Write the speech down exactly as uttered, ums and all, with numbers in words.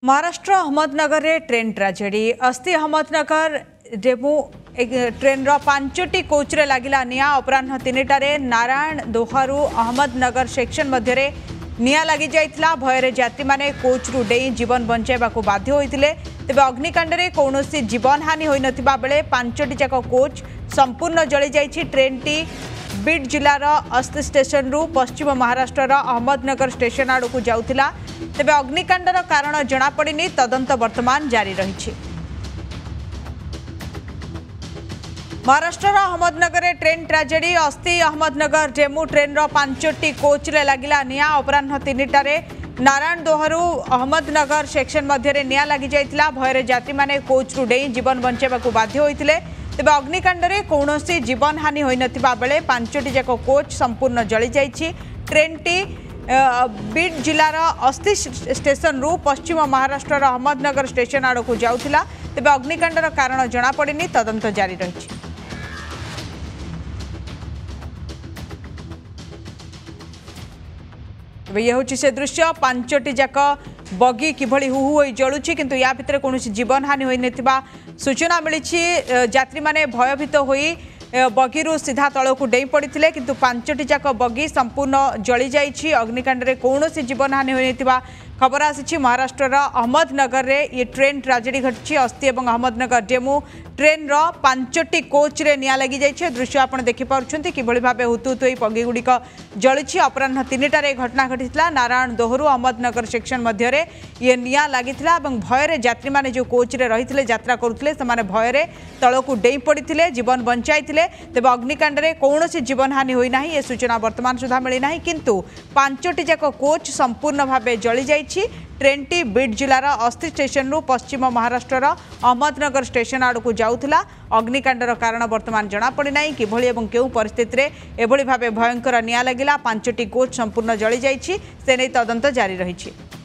महाराष्ट्र अहमदनगर रे train tragedy Ashti Ahmednagar DEMU train रो पांचटी कोच रे लागिला निया अपराह्न तीनटारे नारायण दोहारू अहमदनगर सेक्शन मध्य रे निया लगी जाइतला भୟରେ यात्री माने कोच रु डेई जीवन बंचाइबा को बाध्य होइतिले। तेबे अग्निकांड रे कौनसी जीवन हानि होई नथिबा बेले पांचटी जाक कोच संपूर्ण जळी जाइछि। ट्रेन टी बीड जिलार अस्थि स्टेशन रु पश्चिम महाराष्ट्र अहमदनगर स्टेशन आड़ को जाउथिला। तेबे अग्निकांडर कारण जना पड़िनी, तदंत वर्तमान जारी रही। Maharashtra Ahmednagar train tragedy Ashti Ahmednagar DEMU train रो पांचटी कोच रे लागिला निया अपराह्न तीनटारे नारायण दोहरू अहमदनगर सेक्शन मध्य निया लगी जाइतला। भୟରେ यात्री माने कोच रु डेई जीवन बंचाइबा को बाध्य होइतिले। तेबे अग्निकांड रे कौनसी जीवन हानि होई नथिबा बेले पांचटी जाक कोच संपूर्ण जळी जाइछि। ट्रेन टी बीड जिलार अस्थि स्टेशन रु पश्चिम महाराष्ट्र अहमदनगर स्टेशन आड़ को जाउथिला। तेबे अग्निकांडर कारण जना पड़िनी, तदंत जारी रही। ये हूँ से दृश्य पांचटी जाक बगी किभली हु हु जलुची, किंतु या भितर कौन जीवन हानि होई नथिबा सूचना मिली। यात्री माने भयभीत होई बगीरु सीधा तल को डेई पड़ते, किंतु पांचटी जाक बगी संपूर्ण जली जाइछि। अग्निकांड रे कौनसी जीवन हानि होई नथिबा खबर आसी। महाराष्ट्र अहमदनगर रे ये ट्रेन ट्राजेडी घटी। अस्थि और अहमदनगर डेमु ट्रेन रो पांचटी कोच रे निया लगी जाइछे। दृश्य आपण देखि पारुछंती किभली भाबे हुतुतु होई बगी गुड़िक जलिछि। अपराह्न तीनटारे घटना घटिथिला। नारायण दोहरू अहमदनगर सेक्शन मध्य रे ये निया लागिथिला और भୟରେ यात्री माने जो कोच रे रहिथिले यात्रा करुथिले सेमाने भୟରେ तळकु डेई पड़िथिले, जीवन बंचाइथिले। तेबे अग्निकांड रे कौनसी जीवन हानि होई नाही, ये सूचना वर्तमान सुधा मिली नाही, किंतु पांचटी जाक कोच संपूर्ण भाबे जली जाइछि। ट्रेन टी बीड जिलार अस्थि स्टेशन रु पश्चिम महाराष्ट्र अहमदनगर स्टेशन आड़ को जाउथिला। अग्निकांडर कारण वर्तमान जना पड़ी नाही किभली एवं केउ परिस्थिति रे एभली भाबे भयंकर निया लागिला। पांचटी कोच संपूर्ण जली जाइछि, से नै तदंत जारी रहिछि।